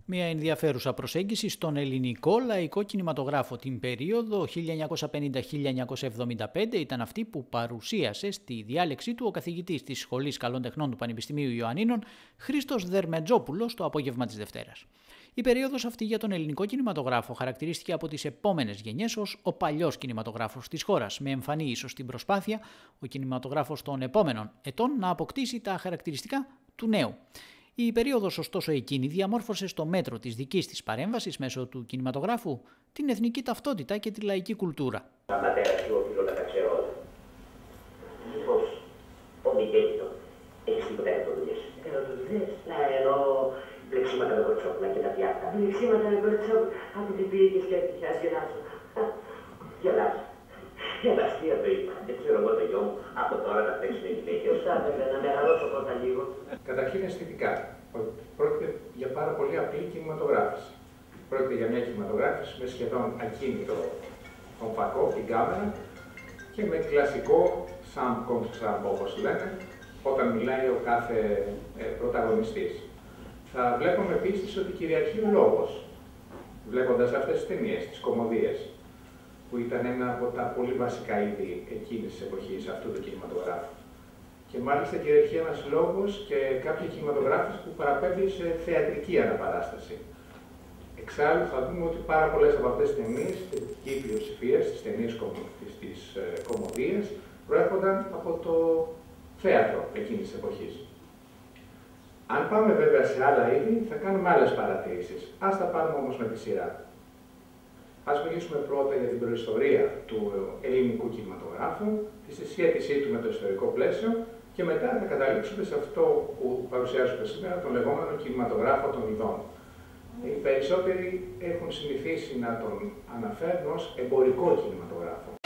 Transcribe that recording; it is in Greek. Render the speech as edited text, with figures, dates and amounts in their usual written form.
Μια ενδιαφέρουσα προσέγγιση στον ελληνικό λαϊκό κινηματογράφο. Την περίοδο 1950-1975 ήταν αυτή που παρουσίασε στη διάλεξή του ο καθηγητής της Σχολής Καλών Τεχνών του Πανεπιστημίου Ιωαννίνων, Χρήστος Δερμετζόπουλος, το απόγευμα της Δευτέρας. Η περίοδος αυτή για τον ελληνικό κινηματογράφο χαρακτηρίστηκε από τις επόμενες γενιές ως ο παλιός κινηματογράφος της χώρας, με εμφανή ίσως την προσπάθεια ο κινηματογράφος των επόμενων ετών να αποκτήσει τα χαρακτηριστικά του νέου. Η περίοδος ωστόσο εκείνη διαμόρφωσε στο μέτρο της δικής της παρέμβασης μέσω του κινηματογράφου την εθνική ταυτότητα και τη λαϊκή κουλτούρα. Πατέρα και οφείλω να τα ξέρω όλα. Μήπως ο Μιγέλητο έχεις τίποτα για το δουλειές. Για το δουλειές? Ναι, εννοώ πλεξίματα με κορτσόπουλα και τα πιάτα. Πλεξίματα με κορτσόπουλα, από την πήγες και έτυχε, ας γελάσω. Γελάσω. Γελαστία το είπα. Δεν ξέρω εγώ το γιο μου, από τώρα να παίξουν οι γυναίκες. Σωστά βέβαια, να μεγαλώσω πρώτα λίγο. Καταρχήν αισθητικά, πρόκειται για πάρα πολύ απλή κινηματογράφηση. Πρόκειται για μια κινηματογράφηση με σχεδόν ακίνητο τον φακό, την κάμερα και με κλασικό sound concept, όπως λένε, όταν μιλάει ο κάθε πρωταγωνιστής. Θα βλέπουμε επίσης ότι κυριαρχεί ο λόγος, βλέποντας αυτές τις ταινίες, τις κωμωδίες, που ήταν ένα από τα πολύ βασικά είδη εκείνης της εποχής αυτού του κινηματογράφου. Και μάλιστα κυριαρχεί ένας λόγος και κάποια κινηματογράφηση που παραπέμπει σε θεατρική αναπαράσταση. Εξάλλου θα δούμε ότι πάρα πολλές από αυτές τις ταινίες, η τελική πλειοψηφία στις ταινίες της κωμωδίας, προέρχονταν από το θέατρο εκείνης της εποχής. Αν πάμε βέβαια σε άλλα είδη, θα κάνουμε άλλες παρατηρήσεις. Ας τα πάρουμε όμως με τη σειρά. Ας μιλήσουμε πρώτα για την προϊστορία του ελληνικού κινηματογράφου, τη συσχέτισή του με το ιστορικό πλαίσιο και μετά θα καταλήξουμε σε αυτό που παρουσιάζουμε σήμερα, τον λεγόμενο κινηματογράφο των ειδών. Οι περισσότεροι έχουν συνηθίσει να τον αναφέρουν ως εμπορικό κινηματογράφο.